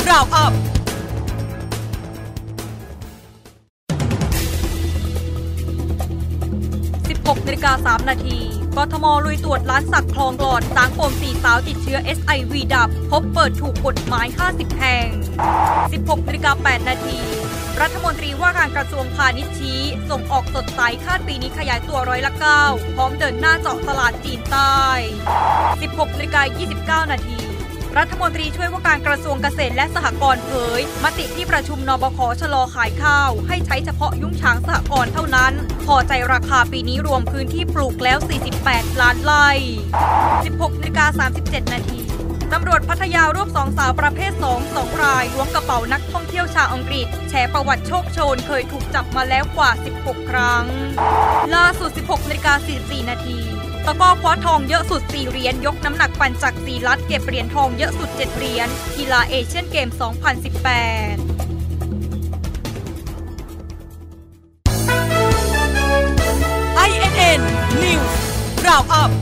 Roundup 16:03 นาทีกทมลุยตรวจร้านสักคลองหลอดล้างปม4 สาวติดเชื้อ SIV ดับพบเปิดถูกกฎหมาย50แห่ง 16:08 นาทีรัฐมนตรีว่าการกระทรวงพาณิชย์ชี้ส่งออกสดใสคาดปีนี้ขยายตัว9%พร้อมเดินหน้าเจาะตลาดจีนใต้ 16:29 นาทีรัฐมนตรีช่วยว่าการกระทรวงเกษตรและสหกรณ์เผยมติที่ประชุมนบค.ชะลอขายข้าวให้ใช้เฉพาะยุ้งฉางสหกรณ์เท่านั้นพอใจราคาปีนี้รวมพื้นที่ปลูกแล้ว48ล้านไร่ 16:37 นาทีตำรวจพัทยารวบ2 สาวประเภท2 รายล้วงกระเป๋านักท่องเที่ยวชาวอังกฤษแฉประวัติโชคโชนเคยถูกจับมาแล้วกว่า16ครั้งล่าสุด 16:44 นาทีตะกร้อคว้าทองเยอะสุด4เหรียญยกน้ำหนักปั่นจักร4ลัดเก็บเหรียญทองเยอะสุด7เหรียญกีฬาเอเชียนเกม 2018 INN News Roundup